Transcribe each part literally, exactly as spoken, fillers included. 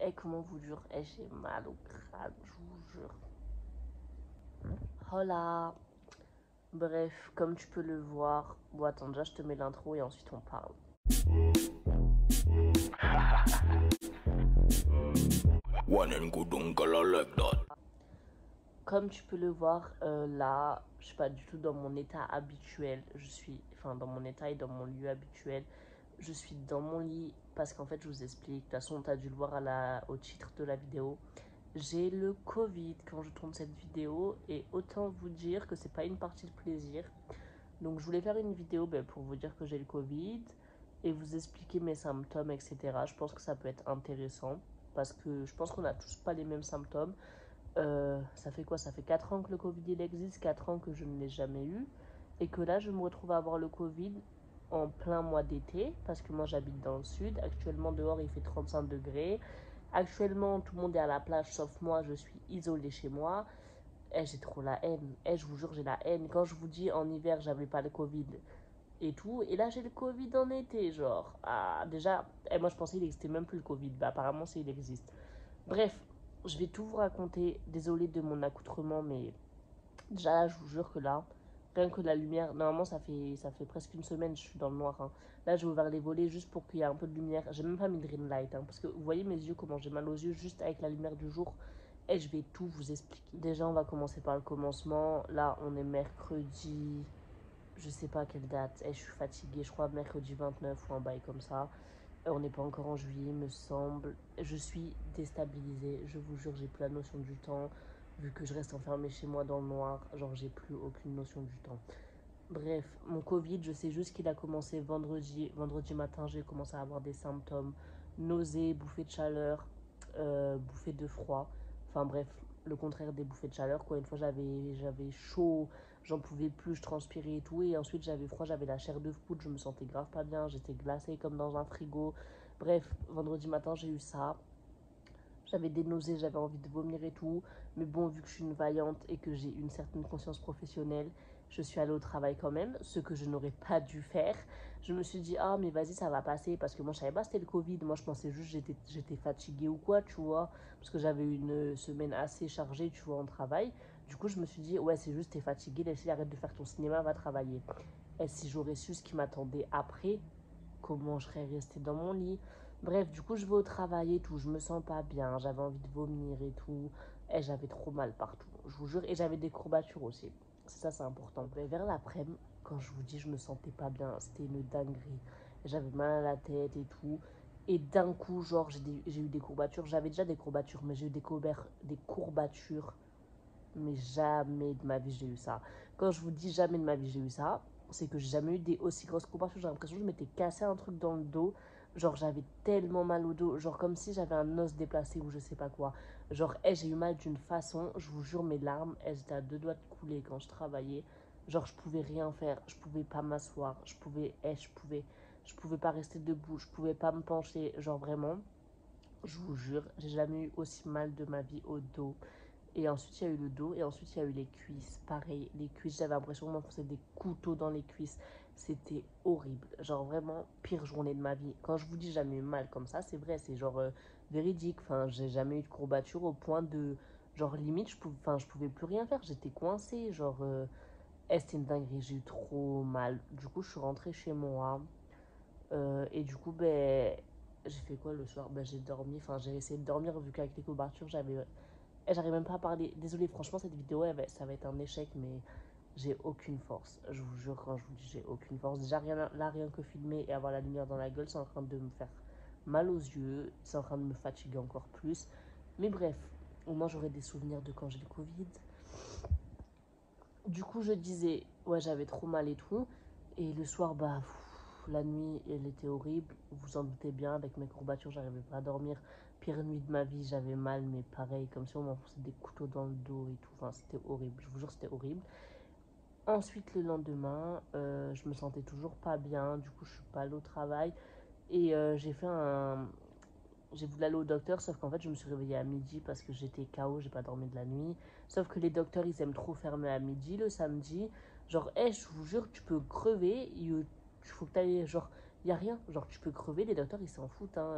Eh, comment vous jure, eh, j'ai mal au crâne, je vous jure. Hola. Bref, comme tu peux le voir, bon attends, déjà je te mets l'intro et ensuite on parle. Comme tu peux le voir, euh, là, je suis pas du tout dans mon état habituel. Je suis, enfin, dans mon état et dans mon lieu habituel. Je suis dans mon lit parce qu'en fait, je vous explique. De toute façon, tu as dû le voir à la, au titre de la vidéo. J'ai le Covid quand je tourne cette vidéo et autant vous dire que c'est pas une partie de plaisir. Donc, je voulais faire une vidéo ben, pour vous dire que j'ai le Covid et vous expliquer mes symptômes, et cetera. Je pense que ça peut être intéressant parce que je pense qu'on n'a tous pas les mêmes symptômes. Euh, ça fait quoi? Ça fait quatre ans que le Covid il existe, quatre ans que je ne l'ai jamais eu. Et que là, je me retrouve à avoir le Covid en plein mois d'été, parce que moi j'habite dans le sud. Actuellement, dehors, il fait trente-cinq degrés. Actuellement, tout le monde est à la plage, sauf moi, je suis isolée chez moi. Eh, j'ai trop la haine. Eh, je vous jure, j'ai la haine. Quand je vous dis en hiver, j'avais pas le Covid et tout. Et là, j'ai le Covid en été, genre. Ah, déjà, eh, moi je pensais qu'il n'existait même plus le Covid. Bah, apparemment, c'est il existe. Bref, je vais tout vous raconter. Désolée de mon accoutrement, mais déjà là, je vous jure que là, rien que la lumière, normalement, ça fait, ça fait presque une semaine, je suis dans le noir. Hein. Là, j'ai ouvert les volets juste pour qu'il y ait un peu de lumière. J'ai même pas mis de ring light, hein, parce que vous voyez mes yeux, comment j'ai mal aux yeux juste avec la lumière du jour. Et je vais tout vous expliquer. Déjà, on va commencer par le commencement. Là, on est mercredi, je sais pas quelle date. Et je suis fatiguée, je crois mercredi vingt-neuf ou un bail comme ça. On n'est pas encore en juillet, me semble. Je suis déstabilisée. Je vous jure, j'ai plus la notion du temps. Vu que je reste enfermée chez moi dans le noir, genre j'ai plus aucune notion du temps. Bref, mon Covid, je sais juste qu'il a commencé vendredi. Vendredi matin, j'ai commencé à avoir des symptômes. Nausées, bouffées de chaleur, euh, bouffées de froid. Enfin bref, le contraire des bouffées de chaleur. Quoi. Une fois, j'avais, j'avais chaud, j'en pouvais plus, je transpirais et tout. Et ensuite, j'avais froid, j'avais la chair de poule, je me sentais grave pas bien. J'étais glacée comme dans un frigo. Bref, vendredi matin, j'ai eu ça. J'avais des nausées, j'avais envie de vomir et tout. Mais bon, vu que je suis une vaillante et que j'ai une certaine conscience professionnelle, je suis allée au travail quand même, ce que je n'aurais pas dû faire. Je me suis dit, ah, mais vas-y, ça va passer. Parce que moi, je savais pas c'était le Covid. Moi, je pensais juste que j'étais, j'étais fatiguée ou quoi, tu vois. Parce que j'avais une semaine assez chargée, tu vois, en travail. Du coup, je me suis dit, ouais, c'est juste, t'es fatiguée, laisse-le, arrête de faire ton cinéma, va travailler. Et si j'aurais su ce qui m'attendait après, comment je serais restée dans mon lit. Bref, du coup, je vais au travail et tout. Je me sens pas bien. J'avais envie de vomir et tout. Et j'avais trop mal partout. Je vous jure. Et j'avais des courbatures aussi. C'est ça, c'est important. Mais vers l'après-midi, quand je vous dis je me sentais pas bien, c'était une dinguerie. J'avais mal à la tête et tout. Et d'un coup, genre, j'ai eu des courbatures. J'avais déjà des courbatures, mais j'ai eu des, des courbatures. Mais jamais de ma vie j'ai eu ça. Quand je vous dis jamais de ma vie j'ai eu ça, c'est que j'ai jamais eu des aussi grosses courbatures. J'ai l'impression que je m'étais cassé un truc dans le dos. Genre j'avais tellement mal au dos. Genre comme si j'avais un os déplacé ou je sais pas quoi. Genre hey, j'ai eu mal d'une façon. Je vous jure mes larmes, elles étaient à deux doigts de couler quand je travaillais. Genre je pouvais rien faire. Je pouvais pas m'asseoir. Je pouvais, hey, je pouvais, je pouvais pas rester debout. Je pouvais pas me pencher. Genre vraiment, je vous jure, j'ai jamais eu aussi mal de ma vie au dos. Et ensuite, il y a eu le dos et ensuite, il y a eu les cuisses. Pareil, les cuisses, j'avais l'impression qu'on m'enfonçait des couteaux dans les cuisses. C'était horrible. Genre vraiment, pire journée de ma vie. Quand je vous dis jamais eu mal comme ça, c'est vrai, c'est genre euh, véridique. Enfin, j'ai jamais eu de courbature au point de. Genre limite, je pouvais, enfin, je pouvais plus rien faire. J'étais coincée. Genre, euh, eh, c'était une dinguerie. J'ai eu trop mal. Du coup, je suis rentrée chez moi. Euh, et du coup, ben, j'ai fait quoi le soir? Ben, j'ai dormi. Enfin, j'ai essayé de dormir vu qu'avec les courbatures, j'avais et j'arrive même pas à parler. Désolée, franchement, cette vidéo, elle va- ça va être un échec, mais j'ai aucune force. Je vous jure, quand je vous dis j'ai aucune force. Déjà, rien, là, rien que filmer et avoir la lumière dans la gueule, c'est en train de me faire mal aux yeux. C'est en train de me fatiguer encore plus. Mais bref, au moins, j'aurai des souvenirs de quand j'ai le Covid. Du coup, je disais, ouais, j'avais trop mal et tout. Et le soir, bah, pff, la nuit, elle était horrible. Vous vous en doutez bien, avec mes courbatures, j'arrivais pas à dormir. Pire nuit de ma vie, j'avais mal, mais pareil, comme si on m'enfonçait des couteaux dans le dos et tout. Enfin, c'était horrible. Je vous jure, c'était horrible. Ensuite, le lendemain, euh, je me sentais toujours pas bien. Du coup, je suis pas allée au travail. Et euh, j'ai fait un. J'ai voulu aller au docteur, sauf qu'en fait, je me suis réveillée à midi parce que j'étais K O, j'ai pas dormi de la nuit. Sauf que les docteurs, ils aiment trop fermer à midi le samedi. Genre, hé, hey, je vous jure, tu peux crever. Il faut que tu ailles. Genre, il y a rien. Genre, tu peux crever. Les docteurs, ils s'en foutent. Hein.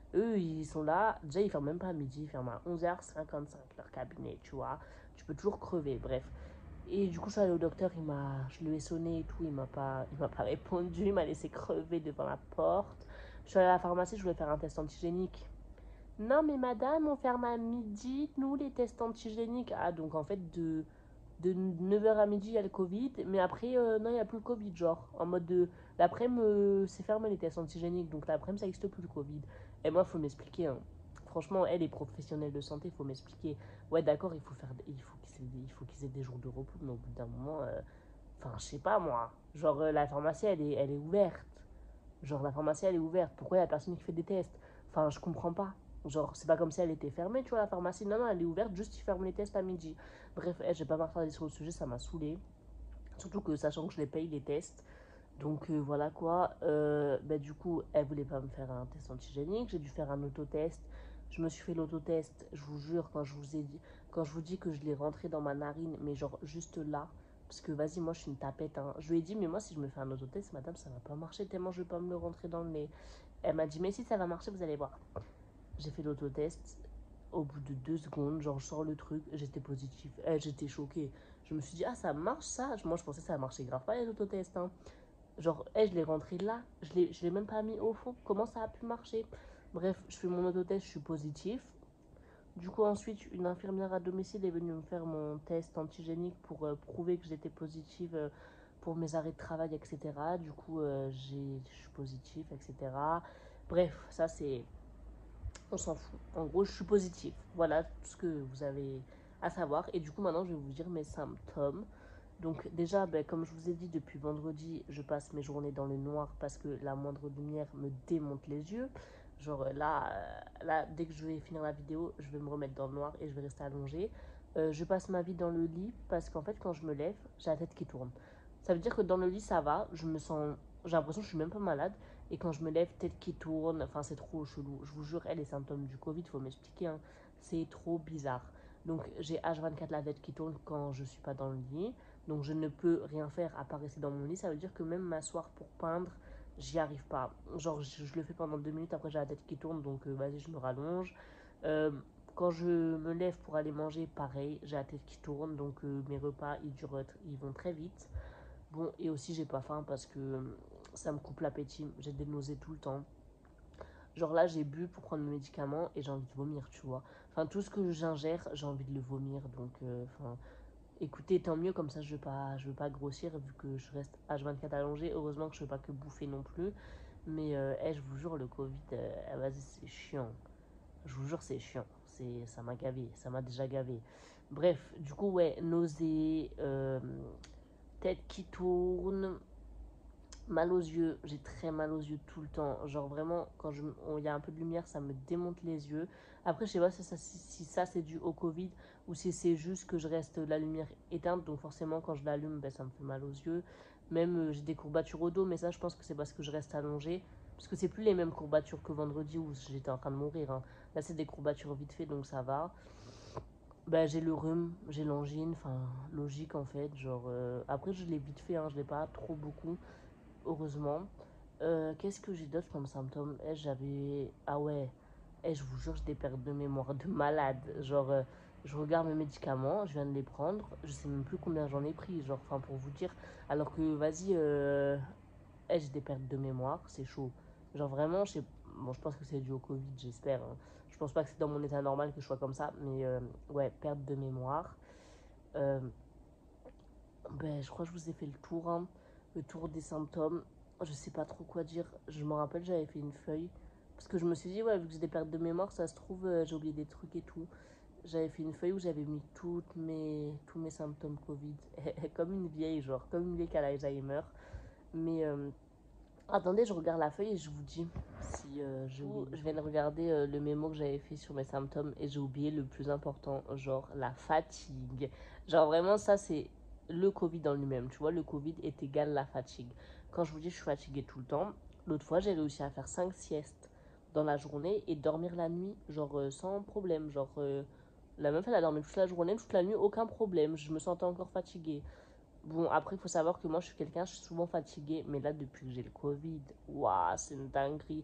Eux, ils sont là, déjà ils ferment même pas à midi, ils ferment à onze heures cinquante-cinq leur cabinet, tu vois. Tu peux toujours crever, bref. Et du coup, je suis allée au docteur, il m'a, je lui ai sonné et tout, il m'a pas, il m'a pas répondu, il m'a laissé crever devant la porte. Je suis allée à la pharmacie, je voulais faire un test antigénique. Non, mais madame, on ferme à midi, nous, les tests antigéniques. Ah, donc en fait, de, de neuf heures à midi, il y a le Covid, mais après, euh, non, il n'y a plus le Covid, genre. En mode de. L'après-midi, euh, c'est fermé les tests antigéniques, donc l'après-midi, ça n'existe plus le Covid. Et moi, il faut m'expliquer, hein. Franchement, elle est professionnelle de santé, il faut m'expliquer. Ouais, d'accord, il faut faire, il faut qu'ils aient, il faut qu'ils aient des jours de repos, mais au bout d'un moment, euh, enfin, je sais pas moi. Genre, euh, la pharmacie, elle est, elle est ouverte. Genre, la pharmacie, elle est ouverte. Pourquoi il y a personne qui fait des tests? Enfin, je comprends pas. Genre, c'est pas comme si elle était fermée, tu vois, la pharmacie. Non, non, elle est ouverte, juste ils ferment les tests à midi. Bref, eh, j'ai pas m'attarder sur le sujet, ça m'a saoulé. Surtout que, sachant que je les paye, les tests. Donc, euh, voilà quoi. Euh, bah, du coup, elle voulait pas me faire un test antigénique. J'ai dû faire un autotest. Je me suis fait l'autotest, je vous jure, quand je vous ai dit, quand je vous dis que je l'ai rentré dans ma narine, mais genre juste là. Parce que vas-y, moi je suis une tapette, hein. Je lui ai dit, mais moi si je me fais un autotest, madame, ça va pas marcher tellement je vais pas me le rentrer dans le nez. Elle m'a dit, mais si ça va marcher, vous allez voir. J'ai fait l'autotest. Au bout de deux secondes, genre, je sors le truc, j'étais positif. Eh, j'étais choquée. Je me suis dit, ah, ça marche ça. Moi, je pensais que ça marchait grave pas les autotests, hein. Genre, eh, je l'ai rentré là. Je l'ai, je l'ai même pas mis au fond. Comment ça a pu marcher? Bref, je fais mon autotest, je suis positif. Du coup, ensuite, une infirmière à domicile est venue me faire mon test antigénique pour euh, prouver que j'étais positive euh, pour mes arrêts de travail, et cetera. Du coup, euh, j'ai, je suis positive, et cetera. Bref, ça c'est. On s'en fout. En gros, je suis positive. Voilà tout ce que vous avez à savoir. Et du coup, maintenant, je vais vous dire mes symptômes. Donc, déjà, ben, comme je vous ai dit, depuis vendredi, je passe mes journées dans le noir parce que la moindre lumière me démonte les yeux. Genre là, euh, là, dès que je vais finir la vidéo, je vais me remettre dans le noir et je vais rester allongée. Euh, je passe ma vie dans le lit parce qu'en fait, quand je me lève, j'ai la tête qui tourne. Ça veut dire que dans le lit, ça va. Je me sens. J'ai l'impression que je suis même pas malade. Et quand je me lève, tête qui tourne. Enfin, c'est trop chelou. Je vous jure, elle, les symptômes du Covid, faut m'expliquer, hein. C'est trop bizarre. Donc, j'ai H vingt-quatre la tête qui tourne quand je suis pas dans le lit. Donc, je ne peux rien faire à part rester dans mon lit. Ça veut dire que même m'asseoir pour peindre, j'y arrive pas. Genre, je, je le fais pendant deux minutes, après j'ai la tête qui tourne, donc euh, vas-y, je me rallonge. Euh, quand je me lève pour aller manger, pareil, j'ai la tête qui tourne, donc euh, mes repas, ils durent, ils vont très vite. Bon, et aussi, j'ai pas faim parce que euh, ça me coupe l'appétit. J'ai des nausées tout le temps. Genre là, j'ai bu pour prendre mes médicaments et j'ai envie de vomir, tu vois. Enfin, tout ce que j'ingère, j'ai envie de le vomir. Donc, euh, enfin, écoutez, tant mieux, comme ça, je veux pas, je veux pas grossir vu que je reste H vingt-quatre allongée. Heureusement que je veux pas que bouffer non plus. Mais, euh, hey, je vous jure, le Covid, euh, vas-y, c'est chiant. Je vous jure, c'est chiant. C'est, ça m'a gavé. Ça m'a déjà gavé. Bref, du coup, ouais, nausées, euh, tête qui tourne, mal aux yeux. J'ai très mal aux yeux tout le temps. Genre vraiment, quand il y a un peu de lumière, ça me démonte les yeux. Après, je sais pas si ça, si, si ça c'est dû au Covid ou si c'est juste que je reste la lumière éteinte. Donc forcément, quand je l'allume, ben, ça me fait mal aux yeux. Même euh, j'ai des courbatures au dos, mais ça, je pense que c'est parce que je reste allongée. Parce que c'est plus les mêmes courbatures que vendredi où j'étais en train de mourir, hein. Là, c'est des courbatures vite fait, donc ça va. Bah, j'ai le rhume, j'ai l'angine, enfin, logique en fait. Genre, euh, après, je l'ai vite fait, hein, je l'ai pas trop beaucoup, heureusement. Euh, Qu'est-ce que j'ai d'autre comme symptômes? Eh, j'avais. Ah ouais, eh, je vous jure, j'ai des pertes de mémoire de malade. Genre, euh, je regarde mes médicaments, je viens de les prendre, je sais même plus combien j'en ai pris, genre, enfin, pour vous dire. Alors que, vas-y, euh, eh, j'ai des pertes de mémoire, c'est chaud. Genre, vraiment, je sais. Bon, je pense que c'est dû au Covid, j'espère, hein. Je pense pas que c'est dans mon état normal que je sois comme ça, mais euh, ouais, perte de mémoire. Euh, ben, je crois que je vous ai fait le tour, hein, le tour des symptômes. Je sais pas trop quoi dire. Je me rappelle, j'avais fait une feuille. Parce que je me suis dit, ouais, vu que j'ai des pertes de mémoire, ça se trouve, euh, j'ai oublié des trucs et tout. J'avais fait une feuille où j'avais mis toutes mes, tous mes symptômes Covid. Comme une vieille, genre, comme une vieille qui a l'Alzheimer. Mais euh, attendez, je regarde la feuille et je vous dis si euh, je, je viens de regarder euh, le mémo que j'avais fait sur mes symptômes et j'ai oublié le plus important, genre la fatigue. Genre vraiment, ça c'est le Covid en lui-même. Tu vois, le Covid est égal à la fatigue. Quand je vous dis je suis fatiguée tout le temps, l'autre fois j'ai réussi à faire cinq siestes dans la journée et dormir la nuit, genre euh, sans problème. Genre, euh, la meuf elle a dormi toute la journée, toute la nuit, aucun problème. Je me sentais encore fatiguée. Bon, après, il faut savoir que moi, je suis quelqu'un, je suis souvent fatiguée. Mais là, depuis que j'ai le Covid, waouh, c'est une dinguerie.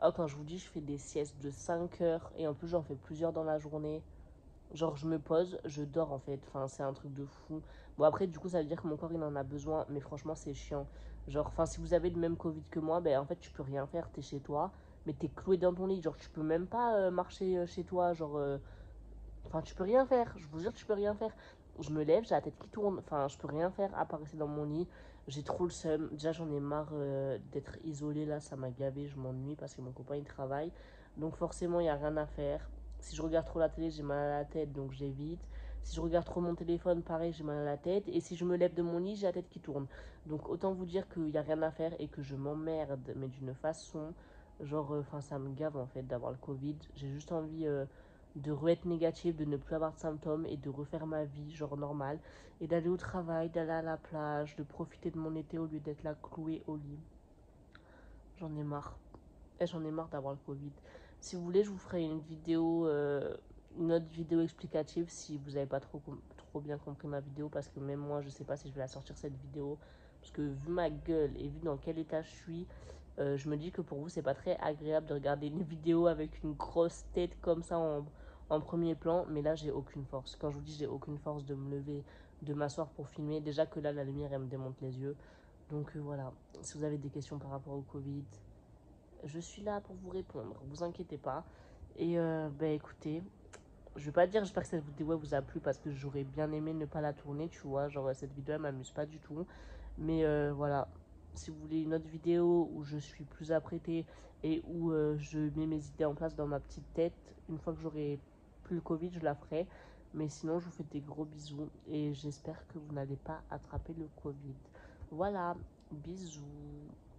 Oh, quand je vous dis, je fais des siestes de cinq heures et en plus, j'en fais plusieurs dans la journée. Genre, je me pose, je dors en fait. Enfin, c'est un truc de fou. Bon, après, du coup, ça veut dire que mon corps, il en a besoin. Mais franchement, c'est chiant. Genre, enfin, si vous avez le même Covid que moi, ben en fait, tu peux rien faire. T'es chez toi, mais t'es cloué dans ton lit. Genre, tu peux même pas euh, marcher euh, chez toi. Genre, euh, enfin, tu peux rien faire. Je vous jure, tu peux rien faire. Je me lève, j'ai la tête qui tourne. Enfin, je peux rien faire à part rester dans mon lit. J'ai trop le seum. Déjà, j'en ai marre euh, d'être isolée là. Ça m'a gavé. Je m'ennuie parce que mon copain, il travaille. Donc, forcément, il n'y a rien à faire. Si je regarde trop la télé, j'ai mal à la tête, donc j'évite. Si je regarde trop mon téléphone, pareil, j'ai mal à la tête. Et si je me lève de mon lit, j'ai la tête qui tourne. Donc, autant vous dire qu'il n'y a rien à faire et que je m'emmerde, mais d'une façon. Genre, enfin, euh, ça me gave en fait d'avoir le Covid. J'ai juste envie. Euh, de re-être négative, de ne plus avoir de symptômes et de refaire ma vie, genre normale, et d'aller au travail, d'aller à la plage, de profiter de mon été au lieu d'être là clouée au lit. J'en ai marre. Et j'en ai marre d'avoir le Covid. Si vous voulez, je vous ferai une vidéo, euh, une autre vidéo explicative si vous n'avez pas trop, trop bien compris ma vidéo, parce que même moi, je sais pas si je vais la sortir cette vidéo. Parce que vu ma gueule et vu dans quel état je suis, euh, je me dis que pour vous, c'est pas très agréable de regarder une vidéo avec une grosse tête comme ça en, en premier plan. Mais là, j'ai aucune force. Quand je vous dis j'ai aucune force de me lever, de m'asseoir pour filmer, déjà que là, la lumière, elle me démonte les yeux. Donc euh, voilà, si vous avez des questions par rapport au Covid, je suis là pour vous répondre, vous inquiétez pas. Et euh, bah écoutez, je vais pas dire j'espère que cette vidéo vous a plu parce que j'aurais bien aimé ne pas la tourner, tu vois, genre cette vidéo elle m'amuse pas du tout. Mais euh, voilà, si vous voulez une autre vidéo où je suis plus apprêtée et où euh, je mets mes idées en place dans ma petite tête, une fois que j'aurai plus le Covid, je la ferai. Mais sinon, je vous fais des gros bisous et j'espère que vous n'allez pas attraper le Covid. Voilà, bisous.